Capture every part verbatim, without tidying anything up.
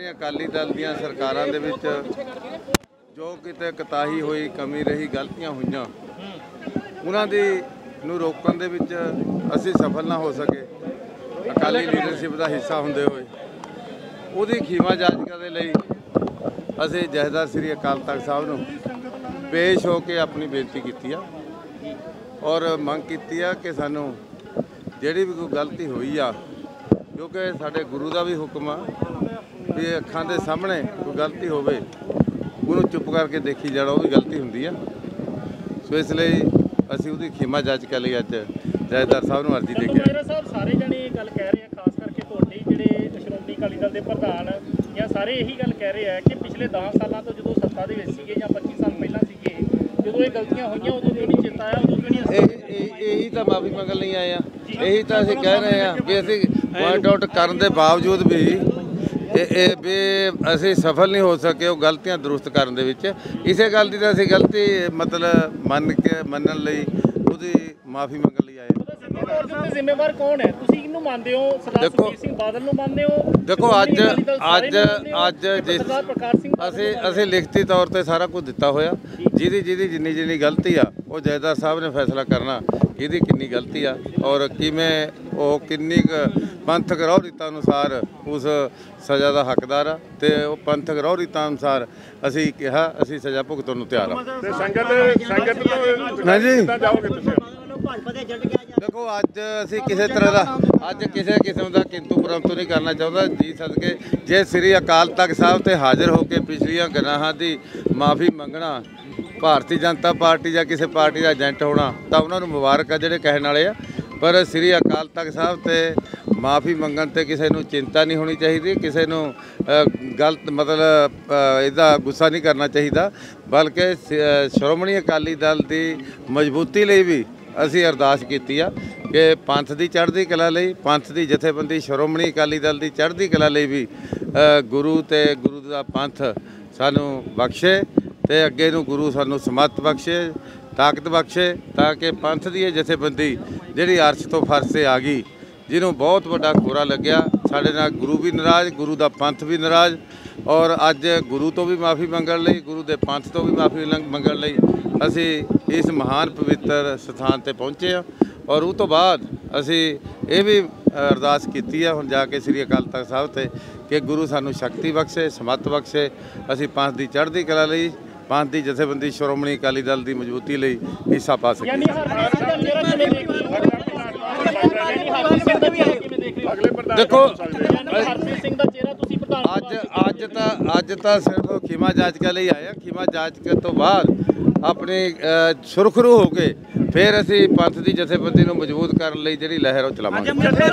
ਸ਼੍ਰੋਮਣੀ ਅਕਾਲੀ ਦਲ ਦੀਆਂ ਸਰਕਾਰਾਂ ਦੇ ਵਿੱਚ ਜੋ ਕਿਤੇ ਕਤਾਹੀ ਹੋਈ, ਕਮੀ ਰਹੀ, ਗਲਤੀਆਂ ਹੋਈਆਂ, ਉਹਨਾਂ ਦੀ ਨੂੰ ਰੋਕਣ ਦੇ ਵਿੱਚ ਅਸੀਂ ਸਫਲ ਨਾ ਹੋ ਸਕੇ। ਅਕਾਲੀ ਲੀਡਰਸ਼ਿਪ ਦਾ ਹਿੱਸਾ ਹੁੰਦੇ ਹੋਏ ਉਹਦੀ ਖੀਮਾ ਜਾਂਚ ਕਰਨ ਲਈ ਅਸੀਂ ਜਥੇਦਾਰ ਸ੍ਰੀ ਅਕਾਲ ਤਖਤ ਸਾਹਿਬ ਨੂੰ ਪੇਸ਼ ਹੋ ਕੇ ਆਪਣੀ ਬੇਨਤੀ ਕੀਤੀ ਆ ਔਰ ਮੰਗ ਕੀਤੀ ਆ ਕਿ ਸਾਨੂੰ ਜਿਹੜੀ ਵੀ ਕੋਈ ਗਲਤੀ ਹੋਈ ਆ, ਕਿਉਂਕਿ ਸਾਡੇ ਗੁਰੂ ਦਾ ਵੀ ਹੁਕਮ ਆ ਵੀ ਅੱਖਾਂ ਦੇ ਸਾਹਮਣੇ ਕੋਈ ਗਲਤੀ ਹੋਵੇ ਉਹਨੂੰ ਚੁੱਪ ਕਰਕੇ ਦੇਖੀ ਜਾਣਾ, ਉਹ ਵੀ ਗਲਤੀ ਹੁੰਦੀ ਆ। ਸੋ ਇਸ ਲਈ ਅਸੀਂ ਉਹਦੀ ਖੀਮਾ ਜਾਂਚ ਕਰ ਲਈ ਅੱਜ ਜਥੇਦਾਰ ਸਾਹਿਬ ਨੂੰ ਅਰਜ਼ੀ ਦੇ ਕੇ ਜਥੇਦਾਰ ਸਾਹਿਬ ਸਾਰੇ ਜਣੇ ਇਹ ਗੱਲ ਕਹਿ ਰਹੇ ਆ, ਖਾਸ ਕਰਕੇ ਤੁਹਾਡੇ ਜਿਹੜੇ ਸ਼੍ਰੋਮਣੀ ਅਕਾਲੀ ਦਲ ਦੇ ਪ੍ਰਧਾਨ ਜਾਂ ਸਾਰੇ ਇਹੀ ਗੱਲ ਕਹਿ ਰਹੇ ਆ ਕਿ ਪਿਛਲੇ ਦਸ ਸਾਲਾਂ ਤੋਂ ਜਦੋਂ ਸੱਤਾ ਦੇ ਵਿੱਚ ਸੀਗੇ ਜਾਂ ਪੱਚੀ ਸਾਲ ਪਹਿਲਾਂ ਸੀਗੇ, ਜਦੋਂ ਇਹ ਗਲਤੀਆਂ ਹੋਈਆਂ ਉਦੋਂ ਕਿਉਂ ਨਹੀਂ ਚੇਤਾ ਆਇਆ, ਉਦੋਂ ਕਿਉਂ ਨਹੀਂ ਇਹੀ ਤਾਂ ਮਾਫੀ ਮੰਗਣ ਲਈ ਆਏ ਆ। ਇਹੀ ਤਾਂ ਅਸੀਂ ਕਹਿ ਰਹੇ ਹਾਂ ਵੀ ਅਸੀਂ ਪੁਆਇੰਟ ਆਊਟ ਕਰਨ ਦੇ ਬਾਵਜੂਦ ਵੀ ਇਹ ਵੀ ਅਸੀਂ ਸਫਲ ਨਹੀਂ ਹੋ ਸਕੇ ਉਹ ਗਲਤੀਆਂ ਦਰੁਸਤ ਕਰਨ ਦੇ ਵਿੱਚ। ਇਸੇ ਗੱਲ ਦੀ ਤਾਂ ਅਸੀਂ ਗਲਤੀ ਮਤਲਬ ਮੰਨ ਕੇ ਮੰਨਣ ਲਈ ਉਹਦੀ ਮਾਫੀ ਮੰਗਣ ਲਈ ਆਏ। ਜ਼ਿੰਮੇਵਾਰ ਕੌਣ ਹੈ? ਤੁਸੀਂ ਕਿਹਨੂੰ ਮੰਨਦੇ ਹੋ? ਸਰਦਾਰ ਸੁਖਬੀਰ ਸਿੰਘ ਬਾਦਲ ਨੂੰ ਮੰਨਦੇ ਹੋ? ਦੇਖੋ ਅੱਜ ਅੱਜ ਅੱਜ ਜਿਸ ਅਸੀਂ ਅਸੀਂ ਲਿਖਤੀ ਤੌਰ ਤੇ ਸਾਰਾ ਕੁਝ ਦਿੱਤਾ ਹੋਇਆ, ਜਿਹਦੀ ਜਿਹਦੀ ਜਿੰਨੀ ਜਿੰਨੀ ਗਲਤੀ ਆ ਉਹ ਜਥੇਦਾਰ ਸਾਹਿਬ ਨੇ ਫੈਸਲਾ ਕਰਨਾ ਇਹਦੀ ਕਿੰਨੀ ਗਲਤੀ ਆ ਔਰ ਕਿਵੇਂ ਉਹ ਕਿੰਨੀ ਕੁ ਪੰਥਕ ਰਹੁ ਰੀਤਾਂ ਅਨੁਸਾਰ ਉਸ ਸਜ਼ਾ ਦਾ ਹੱਕਦਾਰ ਆ ਤੇ ਉਹ ਪੰਥਕ ਰਹੁ ਰੀਤਾਂ ਅਨੁਸਾਰ ਅਸੀਂ ਕਿਹਾ ਅਸੀਂ ਸਜ਼ਾ ਭੁਗਤਣ ਨੂੰ ਤਿਆਰ ਆ। ਸੰਗਤ ਸੰਗਤ ਹਾਂਜੀ ਜਾਓਗੇ ਤੁਸੀਂ? ਦੇਖੋ ਅੱਜ ਅਸੀਂ ਕਿਸੇ ਤਰ੍ਹਾਂ ਦਾ ਅੱਜ ਕਿਸੇ ਕਿਸਮ ਦਾ ਕਿੰਤੂ ਪਰੰਤੂ ਨਹੀਂ ਕਰਨਾ ਚਾਹੁੰਦਾ ਜੀ ਸਦਕੇ ਜੇ ਸ੍ਰੀ ਅਕਾਲ ਤਖਤ ਸਾਹਿਬ ਤੇ ਹਾਜ਼ਰ ਹੋ ਕੇ ਪਿਛਲੀਆਂ ਗੁਨਾਹਾਂ ਦੀ ਮਾਫੀ ਮੰਗਣਾ ਭਾਰਤੀ ਜਨਤਾ ਪਾਰਟੀ ਜਾਂ ਕਿਸੇ ਪਾਰਟੀ ਦਾ ਏਜੰਟ ਹੋਣਾ ਤਾਂ ਉਹਨਾਂ ਨੂੰ ਮੁਬਾਰਕ ਆ ਜਿਹੜੇ ਕਹਿਣ ਵਾਲੇ ਆ, ਪਰ ਸ੍ਰੀ ਅਕਾਲ ਤਖਤ ਸਾਹਿਬ ਤੇ ਮਾਫੀ ਮੰਗਣ ਤੇ ਕਿਸੇ ਨੂੰ ਚਿੰਤਾ ਨਹੀਂ ਹੋਣੀ ਚਾਹੀਦੀ, ਕਿਸੇ ਨੂੰ ਗਲਤ ਮਤਲਬ ਇਹਦਾ ਗੁੱਸਾ ਨਹੀਂ ਕਰਨਾ ਚਾਹੀਦਾ, ਬਲਕਿ ਸ਼੍ਰੋਮਣੀ ਅਕਾਲੀ ਦਲ ਦੀ ਮਜ਼ਬੂਤੀ ਲਈ ਵੀ ਅਸੀਂ ਅਰਦਾਸ ਕੀਤੀ ਆ ਕਿ ਪੰਥ ਦੀ ਚੜ੍ਹਦੀ ਕਲਾ ਲਈ, ਪੰਥ ਦੀ ਜਥੇਬੰਦੀ ਸ਼੍ਰੋਮਣੀ ਅਕਾਲੀ ਦਲ ਦੀ ਚੜ੍ਹਦੀ ਕਲਾ ਲਈ ਵੀ ਗੁਰੂ ਤੇ ਗੁਰੂ ਦਾ ਪੰਥ ਸਾਨੂੰ ਬਖਸ਼ੇ ਤੇ ਅੱਗੇ ਨੂੰ ਗੁਰੂ ਸਾਨੂੰ ਸਮੱਤ ਬਖਸ਼ੇ, ਤਾਕਤ ਬਖਸ਼ੇ, ਤਾਂ ਕਿ ਪੰਥ ਦੀ ਇਹ ਜਥੇਬੰਦੀ ਜਿਹੜੀ ਅਰਸ਼ ਤੋਂ ਫਰਸ਼ 'ਤੇ ਆ ਗਈ, ਜਿਹਨੂੰ ਬਹੁਤ ਵੱਡਾ ਖੋਰਾ ਲੱਗਿਆ, ਸਾਡੇ ਨਾਲ ਗੁਰੂ ਵੀ ਨਾਰਾਜ਼, ਗੁਰੂ ਦਾ ਪੰਥ ਵੀ ਨਾਰਾਜ਼, ਔਰ ਅੱਜ ਗੁਰੂ ਤੋਂ ਵੀ ਮਾਫੀ ਮੰਗਣ ਲਈ, ਗੁਰੂ ਦੇ ਪੰਥ ਤੋਂ ਵੀ ਮਾਫੀ ਮੰਗਣ ਲਈ ਅਸੀਂ ਇਸ ਮਹਾਨ ਪਵਿੱਤਰ ਸਥਾਨ 'ਤੇ ਪਹੁੰਚੇ ਹਾਂ। ਔਰ ਉਹ ਤੋਂ ਬਾਅਦ ਅਸੀਂ ਇਹ ਵੀ ਅਰਦਾਸ ਕੀਤੀ ਹੈ ਹੁਣ ਜਾ ਕੇ ਸ੍ਰੀ ਅਕਾਲ ਤਖਤ ਸਾਹਿਬ 'ਤੇ ਕਿ ਗੁਰੂ ਸਾਨੂੰ ਸ਼ਕਤੀ ਬਖਸ਼ੇ, ਸਮੱਤ ਬਖਸ਼ੇ, ਅਸੀਂ ਪੰਥ ਦੀ ਚੜ੍ਹਦੀ ਕਲਾ ਲਈ, ਪੰਥ ਦੀ ਜਥੇਬੰਦੀ ਸ਼੍ਰੋਮਣੀ ਅਕਾਲੀ ਦਲ ਦੀ ਮਜ਼ਬੂਤੀ ਲਈ ਹਿੱਸਾ ਪਾ ਸਕੀਏ। ਦੇਖੋ ਅੱਜ ਅੱਜ ਤਾਂ ਅੱਜ ਤਾਂ ਸਿਰਫ ਖੀਮਾ ਜਾਂਚ ਕਰ ਲਈ ਆਇਆ, ਖੀਮਾ ਜਾਂਚ ਕਰਨ ਤੋਂ ਬਾਅਦ ਆਪਣੀ ਸੁਰਖਰੂ ਹੋ ਕੇ ਫਿਰ ਅਸੀਂ ਪੰਥ ਦੀ ਜਥੇਬੰਦੀ ਨੂੰ ਮਜ਼ਬੂਤ ਕਰਨ ਲਈ ਜਿਹੜੀ ਲਹਿਰ ਉਹ ਚਲਾਵਾਂਗੇ।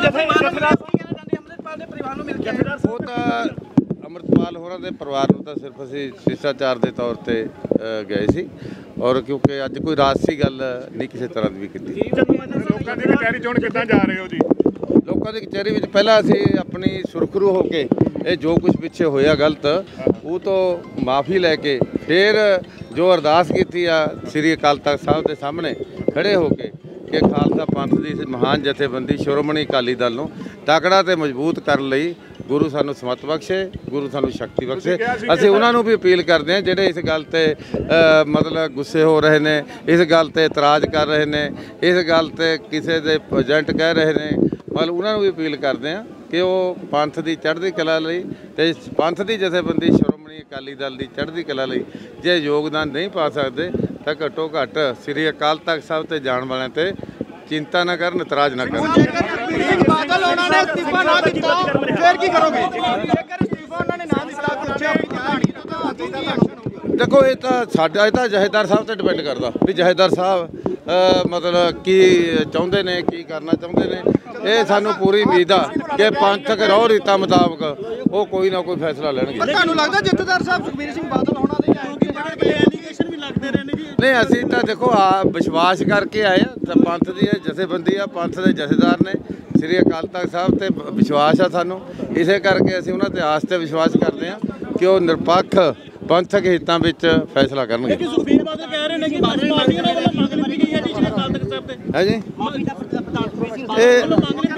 ਉਹ ਤਾਂ ਅੰਮ੍ਰਿਤਪਾਲ ਹੋਰਾਂ ਦੇ ਪਰਿਵਾਰ ਨੂੰ ਤਾਂ ਸਿਰਫ ਅਸੀਂ ਸ਼ਿਸ਼ਟਾਚਾਰ ਦੇ ਤੌਰ ਤੇ ਗਏ ਸੀ ਔਰ ਕਿਉਂਕਿ ਅੱਜ ਕੋਈ ਰਾਜਸੀ ਗੱਲ ਨਹੀਂ ਕਿਸੇ ਤਰ੍ਹਾਂ ਦੀ ਵੀ ਕੀਤੀ। ਲੋਕਾਂ ਦੀ ਕਚਹਿਰੀ ਚੋਣ ਕਿੱਦਾਂ ਜਾ ਰਹੇ ਹੋ ਜੀ? ਲੋਕਾਂ ਦੀ ਕਚਹਿਰੀ ਵਿੱਚ ਪਹਿਲਾਂ ਅਸੀਂ ਆਪਣੀ ਸੁਰਖਰੂ ਹੋ ਕੇ ਇਹ ਜੋ ਕੁਝ ਪਿੱਛੇ ਹੋਇਆ ਗਲਤ ਉਹ ਤੋਂ ਮਾਫੀ ਲੈ ਕੇ ਫਿਰ ਜੋ ਅਰਦਾਸ ਕੀਤੀ ਆ ਸ੍ਰੀ ਅਕਾਲ ਤਖਤ ਸਾਹਿਬ ਦੇ ਸਾਹਮਣੇ ਖੜੇ ਹੋ ਕੇ ਕਿ ਖਾਲਸਾ ਪੰਥ ਦੀ ਮਹਾਨ ਜਥੇਬੰਦੀ ਸ਼੍ਰੋਮਣੀ ਅਕਾਲੀ ਦਲ ਨੂੰ ਤਕੜਾ ਤੇ ਮਜ਼ਬੂਤ ਕਰਨ ਲਈ ਗੁਰੂ ਸਾਨੂੰ ਸਮੱਤ ਬਖਸ਼ੇ, ਗੁਰੂ ਸਾਨੂੰ ਸ਼ਕਤੀ ਬਖਸ਼ੇ। ਅਸੀਂ ਉਹਨਾਂ ਨੂੰ ਵੀ ਅਪੀਲ ਕਰਦੇ ਹਾਂ ਜਿਹੜੇ ਇਸ ਗੱਲ 'ਤੇ ਮਤਲਬ ਗੁੱਸੇ ਹੋ ਰਹੇ ਨੇ, ਇਸ ਗੱਲ 'ਤੇ ਇਤਰਾਜ਼ ਕਰ ਰਹੇ ਨੇ, ਇਸ ਗੱਲ 'ਤੇ ਕਿਸੇ ਦੇ ਏਜੰਟ ਕਹਿ ਰਹੇ ਨੇ, ਮਤਲਬ ਉਹਨਾਂ ਨੂੰ ਵੀ ਅਪੀਲ ਕਰਦੇ ਹਾਂ ਕਿ ਉਹ ਪੰਥ ਦੀ ਚੜ੍ਹਦੀ ਕਲਾ ਲਈ ਤੇ ਪੰਥ ਦੀ ਜਥੇਬੰਦੀ ਸ਼੍ਰੋਮਣੀ ਅਕਾਲੀ ਦਲ ਦੀ ਚੜ੍ਹਦੀ ਕਲਾ ਲਈ ਜੇ ਯੋਗਦਾਨ ਨਹੀਂ ਪਾ ਸਕਦੇ ਤਾਂ ਘੱਟੋ ਘੱਟ ਸ੍ਰੀ ਅਕਾਲ ਤਖਤ ਸਾਹਿਬ 'ਤੇ ਜਾਣ ਵਾਲਿਆਂ 'ਤੇ ਚਿੰਤਾ ਨਾ ਕਰਨ, ਇਤਰਾਜ਼ ਨਾ ਕਰਨ। ਦੇਖੋ ਇਹ ਤਾਂ ਸਾਡਾ ਇਹ ਤਾਂ ਜਥੇਦਾਰ ਸਾਹਿਬ 'ਤੇ ਡਿਪੈਂਡ ਕਰਦਾ ਵੀ ਜਥੇਦਾਰ ਸਾਹਿਬ ਮਤਲਬ ਕੀ ਚਾਹੁੰਦੇ ਨੇ, ਕੀ ਕਰਨਾ ਚਾਹੁੰਦੇ ਨੇ। ਇਹ ਸਾਨੂੰ ਪੂਰੀ ਉਮੀਦ ਆ ਕਿ ਪੰਥਕ ਰਹੁ ਰੀਤਾਂ ਮੁਤਾਬਕ ਉਹ ਕੋਈ ਨਾ ਕੋਈ ਫੈਸਲਾ ਲੈਣਗੇ। ਤੁਹਾਨੂੰ ਲੱਗਦਾ ਜਥੇਦਾਰ ਸਾਹਿਬ ਸੁਖਬੀਰ ਸਿੰਘ ਬਾਦਲ ਹੋਣਾ ਦੇ ਐਲੀਗੇਸ਼ਨ ਵੀ ਲੱਗਦੇ ਰਹੇ ਨੇ ਜੀ? ਨਹੀਂ, ਅਸੀਂ ਤਾਂ ਦੇਖੋ ਆ ਵਿਸ਼ਵਾਸ ਕਰਕੇ ਆਏ ਆ ਤਾਂ ਪੰਥ ਦੀ ਜਥੇਬੰਦੀ ਆ, ਪੰਥ ਦੇ ਜਥੇਦਾਰ ਨੇ, ਸ੍ਰੀ ਅਕਾਲ ਤਖਤ ਸਾਹਿਬ ਤੇ ਵਿਸ਼ਵਾਸ ਆ ਸਾਨੂੰ, ਇਸੇ ਕਰਕੇ ਅਸੀਂ ਉਹਨਾਂ ਤੇ ਆਸ ਤੇ ਵਿਸ਼ਵਾਸ ਕਰਦੇ ਹਾਂ ਕਿ ਉਹ ਨਿਰਪੱਖ ਪੰਥਕ ਹਿੱਤਾਂ ਵਿੱਚ ਫੈਸਲਾ ਕਰਨਗੇ। ਸੁਖਬੀਰ ਬਾਦਲ ਕਹਿ ਰਹੇ ਨੇ ਕਿ ਬਾਦਲ ਪਾਰਟੀ ਵੱਲੋਂ ਮੰਗ ਲਈ ਗਈ ਹੈ ਜੀ ਸ੍ਰੀ ਅਕਾਲ ਤਖਤ ਸਾਹਿਬ ਹੈ ਜੀ ਇਹ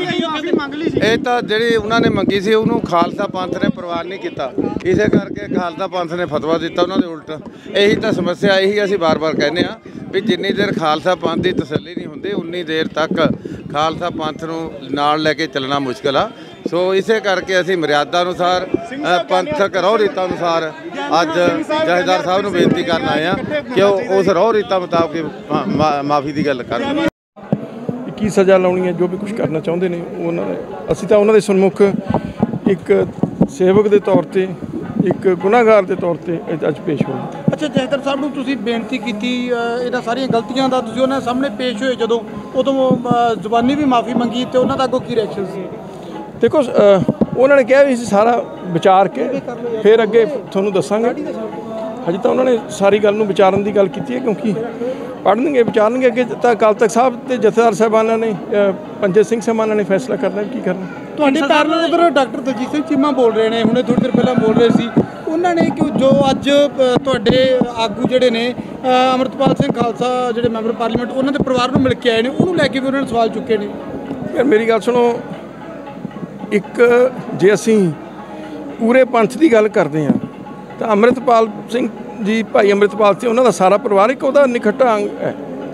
ਇਹ ਤਾਂ ਜਿਹੜੀ ਉਹਨਾਂ ਨੇ ਮੰਗੀ ਸੀ ਉਹਨੂੰ ਖਾਲਸਾ ਪੰਥ ਨੇ ਪ੍ਰਵਾਨ ਨਹੀਂ ਕੀਤਾ, ਇਸੇ ਕਰਕੇ ਖਾਲਸਾ ਪੰਥ ਨੇ ਫਤਵਾ ਦਿੱਤਾ ਉਹਨਾਂ ਦੇ ਉਲਟ। ਇਹੀ ਤਾਂ ਸਮੱਸਿਆ, ਇਹੀ ਅਸੀਂ ਵਾਰ-ਵਾਰ ਕਹਿੰਦੇ ਹਾਂ ਵੀ ਜਿੰਨੀ ਦੇਰ ਖਾਲਸਾ ਪੰਥ ਦੀ ਤਸੱਲੀ ਨਹੀਂ ਹੁੰਦੀ ਉਨੀ ਦੇਰ ਤੱਕ ਖਾਲਸਾ ਪੰਥ ਨੂੰ ਨਾਲ ਲੈ ਕੇ ਚੱਲਣਾ ਮੁਸ਼ਕਲ ਆ। ਸੋ ਇਸੇ ਕਰਕੇ ਅਸੀਂ ਮਰਿਆਦਾ ਅਨੁਸਾਰ ਪੰਥਕ ਰਹੁ ਰੀਤਾਂ ਅਨੁਸਾਰ ਅੱਜ ਜਥੇਦਾਰ ਸਾਹਿਬ ਨੂੰ ਬੇਨਤੀ ਕਰਨ ਆਏ ਆ ਕਿ ਉਹ ਉਸ ਰਹੁ ਰੀਤਾਂ ਮੁਤਾਬਕ ਮਾਫੀ ਦੀ ਗੱਲ ਕਰਨ। ਕੀ ਸਜ਼ਾ ਲਾਉਣੀ ਹੈ, ਜੋ ਵੀ ਕੁਝ ਕਰਨਾ ਚਾਹੁੰਦੇ ਨੇ ਉਹਨਾਂ ਨੇ, ਅਸੀਂ ਤਾਂ ਉਹਨਾਂ ਦੇ ਸਨਮੁਖ ਇੱਕ ਸੇਵਕ ਦੇ ਤੌਰ ਤੇ, ਇੱਕ ਗੁਨਾਹਗਾਰ ਦੇ ਤੌਰ ਤੇ ਅੱਜ ਪੇਸ਼ ਹੋਏ। ਅੱਛਾ, ਜਥੇਦਾਰ ਸਾਹਿਬ ਨੂੰ ਤੁਸੀਂ ਬੇਨਤੀ ਕੀਤੀ ਇਹਨਾਂ ਸਾਰੀਆਂ ਗਲਤੀਆਂ ਦਾ, ਤੁਸੀਂ ਉਹਨਾਂ ਸਾਹਮਣੇ ਪੇਸ਼ ਹੋਏ ਜਦੋਂ, ਉਦੋਂ ਜ਼ੁਬਾਨੀ ਵੀ ਮਾਫੀ ਮੰਗੀ ਤੇ ਉਹਨਾਂ ਦਾ ਅੱਗੋਂ ਕੀ ਰਿਐਕਸ਼ਨ ਸੀ? ਦੇਖੋ ਉਹਨਾਂ ਨੇ ਕਿਹਾ ਵੀ ਅਸੀਂ ਸਾਰਾ ਵਿਚਾਰ ਕੇ ਫਿਰ ਅੱਗੇ ਤੁਹਾਨੂੰ ਦੱਸਾਂਗੇ। ਹਜੇ ਤਾਂ ਉਹਨਾਂ ਨੇ ਸਾਰੀ ਗੱਲ ਨੂੰ ਵਿਚਾਰਨ ਦੀ ਗੱਲ ਕੀਤੀ ਹੈ, ਕਿਉਂਕਿ ਪੜ੍ਹਨਗੇ ਵਿਚਾਰਨਗੇ ਅੱਗੇ ਤਾਂ ਅਕਾਲ ਤਖਤ ਸਾਹਿਬ ਤੇ ਜਥੇਦਾਰ ਸਾਹਿਬਾਨਾਂ ਨੇ, ਪੰਜੇ ਸਿੰਘ ਸਾਹਿਬਾਨਾਂ ਨੇ ਫੈਸਲਾ ਕਰਨਾ ਕੀ ਕਰਨਾ। ਤੁਹਾਡੇ ਪੈਰਲਲ ਉਧਰ ਡਾਕਟਰ ਦਲਜੀਤ ਸਿੰਘ ਚੀਮਾ ਬੋਲ ਰਹੇ ਨੇ, ਹੁਣੇ ਥੋੜ੍ਹੀ ਦੇਰ ਪਹਿਲਾਂ ਬੋਲ ਰਹੇ ਸੀ, ਉਹਨਾਂ ਨੇ ਕਿ ਜੋ ਅੱਜ ਤੁਹਾਡੇ ਆਗੂ ਜਿਹੜੇ ਨੇ ਅੰਮ੍ਰਿਤਪਾਲ ਸਿੰਘ ਖਾਲਸਾ ਜਿਹੜੇ ਮੈਂਬਰ ਪਾਰਲੀਮੈਂਟ ਉਹਨਾਂ ਦੇ ਪਰਿਵਾਰ ਨੂੰ ਮਿਲ ਕੇ ਆਏ ਨੇ, ਉਹਨੂੰ ਲੈ ਕੇ ਵੀ ਉਹਨਾਂ ਨੇ ਸਵਾਲ ਚੁੱਕੇ ਨੇ। ਯਾਰ ਮੇਰੀ ਗੱਲ ਸੁਣੋ, ਇੱਕ ਜੇ ਅਸੀਂ ਪੂਰੇ ਪੰਥ ਦੀ ਗੱਲ ਕਰਦੇ ਹਾਂ ਤਾਂ ਅੰਮ੍ਰਿਤਪਾਲ ਸਿੰਘ ਜੀ, ਭਾਈ ਅੰਮ੍ਰਿਤਪਾਲ ਸਿੰਘ, ਉਹਨਾਂ ਦਾ ਸਾਰਾ ਪਰਿਵਾਰ ਇੱਕ ਉਹਦਾ ਨਿਖੱਟਾ ਅੰਗ ਹੈ।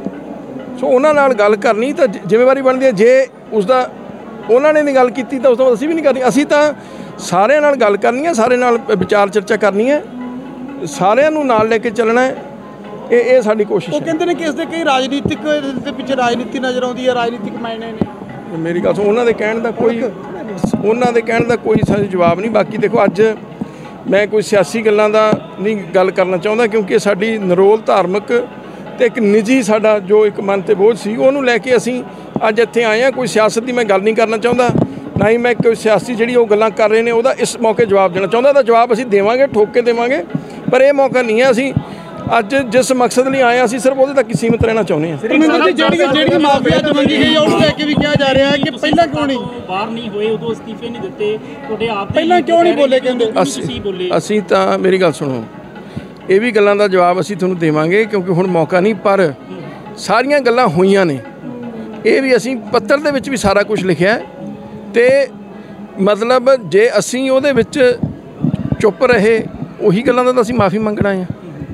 ਸੋ ਉਹਨਾਂ ਨਾਲ ਗੱਲ ਕਰਨੀ ਤਾਂ ਜ਼ਿੰਮੇਵਾਰੀ ਬਣਦੀ ਹੈ। ਜੇ ਉਸਦਾ ਉਹਨਾਂ ਨੇ ਨਹੀਂ ਗੱਲ ਕੀਤੀ ਤਾਂ ਉਸ ਤੋਂ ਬਾਅਦ ਅਸੀਂ ਵੀ ਨਹੀਂ ਕਰਨੀ। ਅਸੀਂ ਤਾਂ ਸਾਰਿਆਂ ਨਾਲ ਗੱਲ ਕਰਨੀ ਹੈ, ਸਾਰੇ ਨਾਲ ਵਿਚਾਰ ਚਰਚਾ ਕਰਨੀ ਹੈ, ਸਾਰਿਆਂ ਨੂੰ ਨਾਲ ਲੈ ਕੇ ਚੱਲਣਾ ਹੈ। ਇਹ ਇਹ ਸਾਡੀ ਕੋਸ਼ਿਸ਼ ਹੈ। ਉਹ ਕਹਿੰਦੇ ਨੇ ਕਿ ਇਸ ਦੇ ਕਈ ਰਾਜਨੀਤਿਕ ਦੇ ਪਿੱਛੇ ਰਾਜਨੀਤੀ ਨਜ਼ਰ ਆਉਂਦੀ ਹੈ, ਰਾਜਨੀਤਿਕ ਮਾਇਨੇ ਨੇ। ਮੇਰੀ ਗੱਲ ਸੁਣ, ਉਹਨਾਂ ਦੇ ਕਹਿਣ ਦਾ ਕੋਈ ਉਹਨਾਂ ਦੇ ਕਹਿਣ ਦਾ ਕੋਈ ਸਾਨੂੰ ਜਵਾਬ ਨਹੀਂ। ਬਾਕੀ ਦੇਖੋ, ਅੱਜ ਮੈਂ ਕੋਈ ਸਿਆਸੀ ਗੱਲਾਂ ਦਾ ਨਹੀਂ ਗੱਲ ਕਰਨਾ ਚਾਹੁੰਦਾ, ਕਿਉਂਕਿ ਸਾਡੀ ਨਿਰੋਲ ਧਾਰਮਿਕ ਤੇ ਇੱਕ ਨਿੱਜੀ ਸਾਡਾ ਜੋ ਇੱਕ ਮਨ ਤੇ ਬੋਝ ਸੀ, ਉਹਨੂੰ ਲੈ ਕੇ ਅਸੀਂ ਅੱਜ ਇੱਥੇ ਆਏ ਹਾਂ। ਕੋਈ ਸਿਆਸਤ ਦੀ ਮੈਂ ਗੱਲ ਨਹੀਂ ਕਰਨਾ ਚਾਹੁੰਦਾ, ਨਾ ਹੀ ਮੈਂ ਕੋਈ ਸਿਆਸੀ ਜਿਹੜੀ ਉਹ ਗੱਲਾਂ ਕਰ ਰਹੇ ਨੇ ਉਹਦਾ ਇਸ ਮੌਕੇ ਜਵਾਬ ਦੇਣਾ ਚਾਹੁੰਦਾ। ਤਾਂ ਜਵਾਬ ਅਸੀਂ ਦੇਵਾਂਗੇ, ਠੋਕ ਕੇ ਦੇਵਾਂਗੇ, ਪਰ ਇਹ ਮੌਕਾ ਨਹੀਂ ਹੈ। ਅਸੀਂ ਅੱਜ ਜਿਸ ਮਕਸਦ ਲਈ ਆਏ ਹਾਂ ਅਸੀਂ ਸਿਰਫ ਉਹਦੇ ਤੱਕ ਹੀ ਸੀਮਿਤ ਰਹਿਣਾ ਚਾਹੁੰਦੇ ਹਾਂ। ਜਿਹੜੀ ਜਿਹੜੀ ਮਾਫੀ ਅੱਜ ਮੰਗੀ ਗਈ ਉਹਨੂੰ ਲੈ ਕੇ ਵੀ ਕਿਹਾ ਜਾ ਰਿਹਾ ਹੈ ਕਿ ਪਹਿਲਾਂ ਕਿਉਂ ਨਹੀਂ ਬਾਹਰ ਨਹੀਂ ਹੋਏ, ਉਦੋਂ ਅਸਤੀਫੇ ਨਹੀਂ ਦਿੱਤੇ, ਤੁਹਾਡੇ ਆਪ ਪਹਿਲਾਂ ਕਿਉਂ ਨਹੀਂ ਬੋਲੇ? ਕਹਿੰਦੇ ਅਸੀਂ ਅਸੀਂ ਤਾਂ ਮੇਰੀ ਗੱਲ ਸੁਣੋ, ਇਹ ਵੀ ਗੱਲਾਂ ਦਾ ਜਵਾਬ ਅਸੀਂ ਤੁਹਾਨੂੰ ਦੇਵਾਂਗੇ, ਕਿਉਂਕਿ ਹੁਣ ਮੌਕਾ ਨਹੀਂ, ਪਰ ਸਾਰੀਆਂ ਗੱਲਾਂ ਹੋਈਆਂ ਨੇ। ਇਹ ਵੀ ਅਸੀਂ ਪੱਤਰ ਦੇ ਵਿੱਚ ਵੀ ਸਾਰਾ ਕੁਝ ਲਿਖਿਆ ਤੇ ਮਤਲਬ ਜੇ ਅਸੀਂ ਉਹਦੇ ਵਿੱਚ ਚੁੱਪ ਰਹੇ ਉਹੀ ਗੱਲਾਂ ਦਾ ਤਾਂ ਅਸੀਂ ਮਾਫੀ ਮੰਗਣਾ ਹੈ।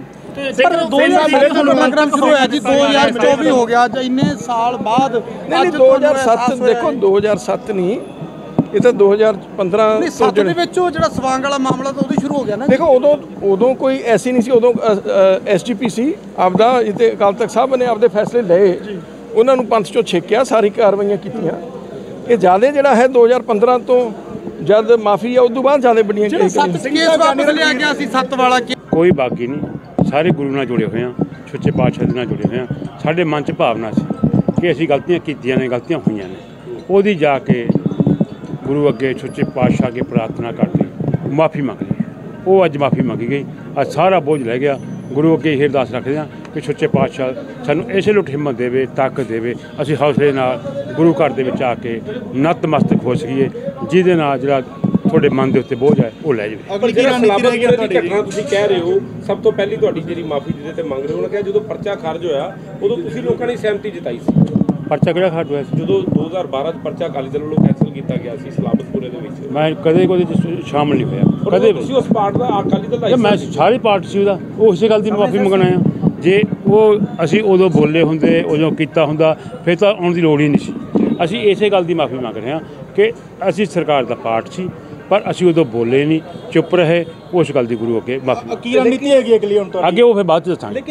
ਪਰ ਦੋ ਹਜ਼ਾਰ ਸੱਤ ਤੋਂ ਪ੍ਰੋਗਰਾਮ ਸ਼ੁਰੂ ਹੋਇਆ ਜੀ, ਦੋ ਹਜ਼ਾਰ ਚੌਵੀ ਹੋ ਗਿਆ ਅੱਜ, ਇੰਨੇ ਸਾਲ ਬਾਅਦ। ਨਹੀਂ, ਦੋ ਹਜ਼ਾਰ ਸੱਤ ਦੇਖੋ, ਦੋ ਹਜ਼ਾਰ ਸੱਤ ਨਹੀਂ, ਇਹ ਤਾਂ ਦੋ ਹਜ਼ਾਰ ਪੰਦਰਾਂ ਸੱਤ ਦੇ ਵਿੱਚ ਉਹ ਜਿਹੜਾ ਸਵਾਂਗ ਵਾਲਾ ਮਾਮਲਾ ਤਾਂ ਉਦੋਂ ਸ਼ੁਰੂ ਹੋ ਗਿਆ ਨਾ। ਦੇਖੋ, ਉਦੋਂ ਉਦੋਂ ਕੋਈ ਐਸੀ ਨਹੀਂ ਸੀ, ਉਦੋਂ ਐਸ ਜੀ ਪੀ ਸੀ ਆਪਦਾ, ਜਿੱਤੇ ਅਕਾਲ ਤਖਤ ਸਾਹਿਬ ਨੇ ਆਪਦੇ ਫੈਸਲੇ ਲਏ, ਉਹਨਾਂ ਨੂੰ ਪੰਥ ਚੋਂ ਛੇਕਿਆ, ਸਾਰੀ ਕਾਰਵਾਈਆਂ ਕੀਤੀਆਂ। ਇਹ ਜ਼ਿਆਦਾ ਜਿਹੜਾ ਹੈ ਦੋ ਹਜ਼ਾਰ ਪੰਦਰਾਂ ਤੋਂ ਜਦ ਮਾਫੀ ਆ ਉਦੋਂ ਬਾਅਦ ਜ਼ਿਆਦਾ ਵੱਡੀਆਂ ਕੇਸ ਵਾਪਸ ਲਿਆ ਗਿਆ ਸੀ ਸੱਤ ਵਾਲਾ। ਕੋਈ ਬਾਕੀ ਨਹੀਂ, ਸਾਰੇ ਗੁਰੂ ਨਾਲ ਜੁੜੇ ਹੋਏ ਹਾਂ, ਸੱਚੇ ਪਾਤਸ਼ਾਹ ਦੇ ਨਾਲ ਜੁੜੇ ਹੋਏ ਹਾਂ। ਸਾਡੇ ਮਨ 'ਚ ਭਾਵਨਾ ਸੀ ਕਿ ਅਸੀਂ ਗਲਤੀਆਂ ਕੀਤੀਆਂ ਨੇ, ਗਲਤੀਆਂ ਹੋਈਆਂ ਨੇ, ਉਹਦੀ ਜਾ ਕੇ ਗੁਰੂ ਅੱਗੇ ਸੱਚੇ ਪਾਤਸ਼ਾਹ ਅੱਗੇ ਪ੍ਰਾਰਥਨਾ ਕਰਕੇ ਮਾਫੀ ਮੰਗ ਲਈ। ਉਹ ਅੱਜ ਮਾਫੀ ਮੰਗੀ ਗਈ, ਅੱਜ ਸਾਰਾ ਬੋਝ ਲੈ ਗਿਆ। ਗੁਰੂ ਅੱਗੇ ਇਹ ਅਰਦਾਸ ਰੱਖਦੇ ਹਾਂ ਕਿ ਸੱਚੇ ਪਾਤਸ਼ਾਹ ਸਾਨੂੰ ਇਸੇ ਲੁੱਟ ਹਿੰਮਤ ਦੇਵੇ, ਤਾਕਤ ਦੇਵੇ, ਅਸੀਂ ਹੌਸਲੇ ਨਾਲ ਗੁਰੂ ਘਰ ਦੇ ਵਿੱਚ ਆ ਕੇ ਨਤਮਸਤਕ ਹੋ ਸਕੀਏ, ਜਿਹਦੇ ਨਾਲ ਜਿਹੜਾ ਤੁਹਾਡੇ ਮਨ ਦੇ ਉੱਤੇ ਬੋਝ ਹੈ ਉਹ ਲੈ ਜਾਵੇ। ਅਗਲੀ ਘਟਨਾ ਤੁਸੀਂ ਕਹਿ ਰਹੇ ਹੋ, ਸਭ ਤੋਂ ਪਹਿਲੀ ਤੁਹਾਡੀ ਜਿਹੜੀ ਮਾਫੀ ਜਿਹਦੇ ਤੇ ਮੰਗ ਰਹੇ ਹੋ, ਉਹਨਾਂ ਕਿਹਾ ਜਦੋਂ ਪਰਚਾ ਖਾਰਜ ਹੋਇਆ ਉਦੋਂ ਤੁਸੀਂ ਲੋਕਾਂ ਨੇ ਸਹਿਮਤੀ ਜਤਾਈ ਸੀ। ਪਰਚਾ ਕਿਹੜਾ ਖਾਰਜ ਹੋਇਆ ਸੀ? ਜਦੋਂ ਦੋ ਹਜ਼ਾਰ ਬਾਰਾਂ 'ਚ ਪਰਚਾ ਅਕਾਲੀ ਦਲ ਵੱਲੋਂ ਕੈਂਸਲ ਕੀਤਾ ਗਿਆ ਸੀ ਸਲਾਮਤਪੁਰੇ ਦੇ ਵਿੱਚ। ਮੈਂ ਕਦੇ ਕੋਈ ਸ਼ਾਮਲ ਨਹੀਂ ਹੋਇਆ, ਕਦੇ ਤੁਸੀਂ ਉਸ ਪਾਰਟ ਦਾ ਅਕਾਲੀ ਦਲ ਦਾ ਮੈਂ ਸਾਰੀ ਪਾਰਟੀ ਸੀ ਉਹਦਾ, ਉਹ ਇਸੇ ਗੱਲ ਦੀ ਮਾਫੀ ਮੰਗਣਾ ਆ। ਜੇ ਉਹ ਅਸੀਂ ਉਦੋਂ ਬੋਲੇ ਹੁੰਦੇ, ਉਦੋਂ ਕੀਤਾ ਹੁੰਦਾ, ਫਿਰ ਤਾਂ ਆਉਣ ਦੀ ਲੋੜ ਹੀ ਨਹੀਂ ਸੀ। ਅਸੀਂ ਇਸੇ ਗੱਲ ਦੀ ਮਾਫੀ ਮੰਗ ਰਹੇ ਹਾਂ ਕਿ ਅਸੀਂ ਸਰਕਾਰ ਦਾ ਪਾਰਟ ਸੀ, ਪਰ ਅਸੀਂ ਉਦੋਂ ਬੋਲੇ ਨਹੀਂ, ਚੁੱਪ ਰਹੇ। ਉਸ ਗੱਲ ਦੀ ਗੁਰੂ ਅੱਗੇ ਮਾਫੀ। ਕੀ ਰਣਨੀਤੀ ਹੈਗੀ ਅਗਲੀ ਹੁਣ ਤੋਂ? ਅੱਗੇ ਉਹ ਫਿਰ ਬਾਅਦ 'ਚ ਦੱਸਾਂਗੇ।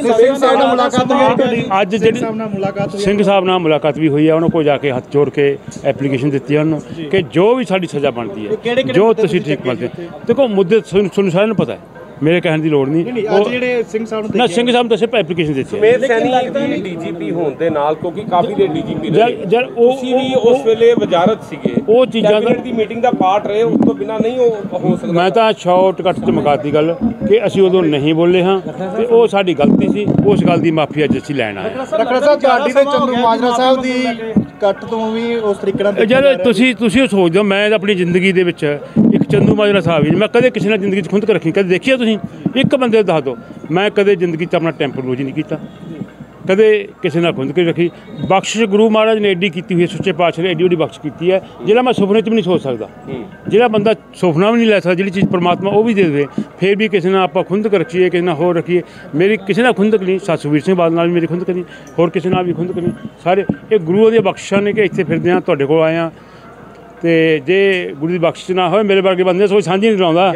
ਅੱਜ ਜਿਹੜੀ ਸਿੰਘ ਸਾਹਿਬ ਨਾਲ ਮੁਲਾਕਾਤ ਵੀ ਹੋਈ ਹੈ, ਉਹਨਾਂ ਕੋਲ ਜਾ ਕੇ ਹੱਥ ਜੋੜ ਕੇ ਐਪਲੀਕੇਸ਼ਨ ਦਿੱਤੀ ਹੈ ਉਹਨੂੰ ਕਿ ਜੋ ਵੀ ਸਾਡੀ ਸਜ਼ਾ ਬਣਦੀ ਹੈ, ਜੋ ਤੁਸੀਂ ਠੀਕ ਮੰਨਦੇ ਹੋ। ਦੇਖੋ, ਮੁੱਦੇ ਤੁਹਾਨੂੰ ਸਾਰਿਆਂ ਨੂੰ ਪਤਾ ਹੈ, ਮੇਰੇ ਕਹਿਣ ਦੀ ਲੋੜ ਨਹੀਂ। ਅੱਜ ਜਿਹੜੇ ਸਿੰਘ ਸਾਹਿਬ ਨੂੰ ਨਾ ਸਿੰਘ ਸਾਹਿਬ ਨੂੰ ਤਾਂ ਸਿਰਫ ਐਪਲੀਕੇਸ਼ਨ ਦਿੱਤੀ ਹੈ। ਸੁਮੇਧ ਸੈਣੀ ਦੀ ਡੀਜੀਪੀ ਹੋਣ ਦੇ ਨਾਲ, ਕਿਉਂਕਿ ਕਾਫੀ ਦੇ ਡੀਜੀਪੀ ਰਹੇ, ਜਦ ਉਹ ਤੁਸੀਂ ਵੀ ਉਸ ਵੇਲੇ ਵਜ਼ਾਰਤ ਸੀਗੇ, ਉਹ ਚੀਜ਼ਾਂ ਕੈਬਨਿਟ ਦੀ ਮੀਟਿੰਗ ਦਾ ਪਾਰਟ ਰਹੇ, ਉਸ ਤੋਂ ਬਿਨਾਂ ਨਹੀਂ ਉਹ ਹੋ ਸਕਦਾ। ਮੈਂ ਤਾਂ ਸ਼ਾਰਟਕੱਟ 'ਚ ਮੁਕਾਤੀ ਗੱਲ ਕਿ ਅਸੀਂ ਉਦੋਂ ਨਹੀਂ ਬੋਲੇ ਹਾਂ ਤੇ ਉਹ ਸਾਡੀ ਗਲਤੀ ਸੀ। ਉਸ ਗੱਲ ਦੀ ਮਾਫੀ ਅੱਜ ਅਸੀਂ ਲੈਣ ਆਏ। ਰਖੜਾ ਸਾਹਿਬ, ਗਾਡੀ ਤੇ ਚੰਦੂ ਮਾਜਰਾ ਸਾਹਿਬ ਦੀ ਕੱਟ ਤੋਂ ਵੀ ਉਸ ਤਰੀਕੇ ਨਾਲ ਜਦ ਤੁਸੀਂ ਤੁਸੀਂ ਉਹ ਸੋਚਦੇ ਹੋ, ਮੈਂ ਆਪਣੀ ਜ਼ਿੰਦਗੀ ਦੇ ਵਿੱਚ ਇੱਕ ਚੰਦੂ ਮਾਜਰਾ ਸਾਹਿਬ ਹੀ ਮੈਂ ਕਦੇ ਕਿਸੇ ਨਾਲ ਜ਼ਿੰਦਗੀ 'ਚ ਖੁੰਦਕ ਰੱਖੀ, ਕਦੇ ਦੇਖਿਆ ਤੁਸੀਂ? ਇੱਕ ਬੰਦੇ ਦੱਸ ਦਿਓ। ਮੈਂ ਕਦੇ ਜ਼ਿੰਦਗੀ 'ਚ ਆਪਣਾ ਟੈਂਪਰ ਲੂਜ਼ ਨਹੀਂ ਕੀਤਾ, ਕਦੇ ਕਿਸੇ ਨਾਲ ਖੁੰਦਕ ਨਹੀਂ ਰੱਖੀ। ਬਖਸ਼ਿਸ਼ ਗੁਰੂ ਮਹਾਰਾਜ ਨੇ ਐਡੀ ਕੀਤੀ ਹੋਈ ਹੈ, ਸੁੱਚੇ ਪਾਤਸ਼ਾਹ ਨੇ ਐਡੀ ਐਡੀ ਬਖਸ਼ ਕੀਤੀ ਹੈ ਜਿਹੜਾ ਮੈਂ ਸੁਪਨੇ 'ਚ ਵੀ ਨਹੀਂ ਸੋਚ ਸਕਦਾ। ਜਿਹੜਾ ਬੰਦਾ ਸੁਪਨਾ ਵੀ ਨਹੀਂ ਲੈ ਸਕਦਾ, ਜਿਹੜੀ ਚੀਜ਼ ਪਰਮਾਤਮਾ ਉਹ ਵੀ ਦੇ ਦੇਵੇ, ਫਿਰ ਵੀ ਕਿਸੇ ਨਾਲ ਆਪਾਂ ਖੁੰਦਕ ਰੱਖੀਏ, ਕਿਸੇ ਨਾਲ ਹੋਰ ਰੱਖੀਏ। ਮੇਰੀ ਕਿਸੇ ਨਾਲ ਖੁੰਦਕ ਨਹੀਂ, ਸਰ ਸੁਖਬੀਰ ਸਿੰਘ ਬਾਦਲ ਨਾਲ ਵੀ ਮੇਰੀ ਖੁੰਦਕ ਨਹੀਂ, ਹੋਰ ਕਿਸੇ ਨਾਲ ਵੀ ਖੁੰਦਕ ਨਹੀਂ। ਸਾਰੇ ਇਹ ਗੁਰੂ ਦੀਆਂ ਬਖਸ਼ਿਸ਼ਾਂ ਨੇ ਕਿ ਇੱਥੇ ਫਿਰਦੇ ਹਾਂ, ਤੁਹਾਡੇ ਕੋਲ ਆਏ ਹਾਂ। ਤੇ ਜੇ ਗੁਰੂ ਦੀ ਬਖਸ਼ਿਸ਼ ਨਾ ਹੋਵੇ, ਮੇਰੇ ਵਰਗੇ ਬੰਦੇ ਸੋਚ ਸਾਂਝੀ ਨਹੀਂ ਲਾਉਂਦਾ।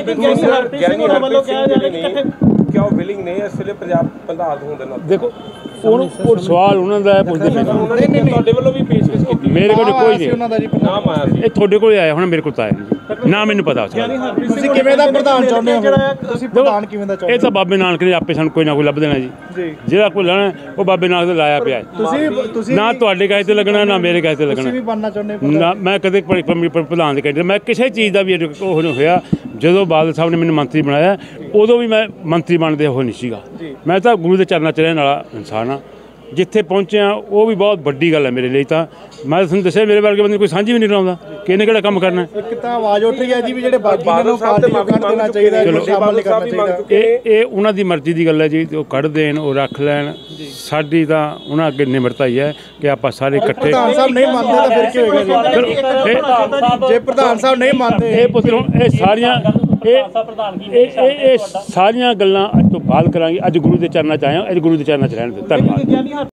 ਕਿਆ ਉਹ ਵਿਲਿੰਗ ਨੇ ਇਸ ਵੇਲੇ ਪੰਜਾਬ ਪ੍ਰਧਾਨ ਹੋਣ ਦੇ ਨਾਲ? ਦੇਖੋ ਉਹਨੂੰ ਉਹ ਸਵਾਲ ਉਹਨਾਂ ਦਾ ਪੁੱਛਦੇ ਪਏ ਉਹਨਾਂ ਨੇ ਤੁਹਾਡੇ ਵੱਲੋਂ ਵੀ ਪੇਸ਼ਕਸ਼ ਕੀਤੀ? ਮੇਰੇ ਕੋਲ ਕੋਈ ਨਹੀਂ, ਨਾਮ ਆਇਆ ਸੀ। ਇਹ ਤੁਹਾਡੇ ਕੋਲ ਆਇਆ ਹੁਣ, ਮੇਰੇ ਕੋਲ ਤਾਂ ਆਇਆ ਨਹੀਂ ਨਾ, ਮੈਨੂੰ ਪਤਾ। ਤੁਸੀਂ ਕਿਵੇਂ ਦਾ ਪ੍ਰਧਾਨ ਚਾਹੁੰਦੇ ਹੋ? ਤੁਸੀਂ ਪ੍ਰਧਾਨ ਕਿਵੇਂ ਦਾ ਚਾਹੁੰਦੇ ਇਹ ਤਾਂ ਬਾਬੇ ਨਾਨਕ ਨੇ ਆਪੇ ਸਾਨੂੰ ਕੋਈ ਨਾ ਕੋਈ ਲੱਭ ਦੇਣਾ ਜੀ। ਜਿਹੜਾ ਕੋਈ ਲੈਣਾ ਉਹ ਬਾਬੇ ਨਾਨਕ ਦੇ ਲਾਇਆ ਪਿਆ। ਤੁਸੀਂ ਤੁਸੀਂ ਨਾ ਤੁਹਾਡੇ ਕਹੇ ਤੇ ਲੱਗਣਾ, ਨਾ ਮੇਰੇ ਕਹੇ ਤੇ ਤੁਸੀਂ ਵੀ ਲੱਗਣਾ। ਬਣਨਾ ਚਾਹੁੰਦੇ ਹੋ? ਨਾ ਮੈਂ ਕਦੇ ਪ੍ਰਧਾਨ ਦੇ ਕਹੇ ਮੈਂ ਕਿਸੇ ਚੀਜ਼ ਦਾ ਵੀ ਉਹ ਨਹੀਂ ਹੋਇਆ। ਜਦੋਂ ਬਾਦਲ ਸਾਹਿਬ ਨੇ ਮੈਨੂੰ ਮੰਤਰੀ ਬਣਾਇਆ ਉਦੋਂ ਵੀ ਮੈਂ ਮੰਤਰੀ ਬਣਦੇ ਉਹ ਨਹੀਂ ਸੀਗਾ। ਮੈਂ ਤਾਂ ਗੁਰੂ ਦੇ ਚਰਨਾਂ 'ਚ ਰਹਿਣ ਵਾਲਾ ਇਨਸਾਨ ਹਾਂ। ਜਿੱਥੇ ਪਹੁੰਚਿਆ ਉਹ ਵੀ ਬਹੁਤ ਵੱਡੀ ਗੱਲ ਹੈ ਮੇਰੇ ਲਈ। ਤਾਂ ਮੈਂ ਤੁਹਾਨੂੰ ਦੱਸਿਆ, ਮੇਰੇ ਵਰਗੇ ਬੰਦੇ ਕੋਈ ਸਾਂਝੀ ਵੀ ਨਹੀਂ ਲਾਉਂਦਾ ਕਿ ਇਹਨੇ ਕਿਹੜਾ ਕੰਮ ਕਰਨਾ। ਇੱਕ ਤਾਂ ਆਵਾਜ਼ ਉੱਠ ਰਹੀ ਹੈ ਜੀ ਵੀ ਜਿਹੜੇ ਬਾਗੀ ਨੇ ਨੂੰ ਪਾਰਟੀ ਨੂੰ ਕੱਢ ਦੇਣਾ ਚਾਹੀਦਾ ਹੈ, ਸ਼ਾਮਲ ਨਹੀਂ ਕਰਨਾ ਚਾਹੀਦਾ। ਇਹ ਇਹ ਉਹਨਾਂ ਦੀ ਮਰਜ਼ੀ ਦੀ ਗੱਲ ਹੈ ਜੀ, ਉਹ ਕੱਢ ਦੇਣ, ਉਹ ਰੱਖ ਲੈਣ। ਸਾਡੀ ਤਾਂ ਉਹਨਾਂ ਅੱਗੇ ਨਿਮਰਤਾ ਹੀ ਹੈ ਕਿ ਆਪਾਂ ਸਾਰੇ ਇਕੱਠੇ। ਪ੍ਰਧਾਨ ਸਾਹਿਬ ਨਹੀਂ ਮੰਨਦੇ ਤਾਂ ਫਿਰ ਕੀ ਹੋਏਗਾ ਜੀ? ਜੇ ਪ੍ਰਧਾਨ ਸਾਹਿਬ ਨਹੀਂ ਮੰਨਦੇ, ਇਹ ਪੁੱਤਰੋਂ ਇਹ ਸਾਰੀਆਂ ਇਹ ਇਹ ਇਹ ਸਾਰੀਆਂ ਗੱਲਾਂ ਅੱਜ ਤੋਂ ਬਾਅਦ ਕਰਾਂਗੇ। ਅੱਜ ਗੁਰੂ ਦੇ ਚਰਨਾਂ 'ਚ ਆਏ ਹਾਂ, ਅੱਜ ਗੁਰੂ ਦੇ ਚਰਨਾਂ 'ਚ ਰਹਿਣ ਦਿਓ। ਧੰਨਵਾਦ।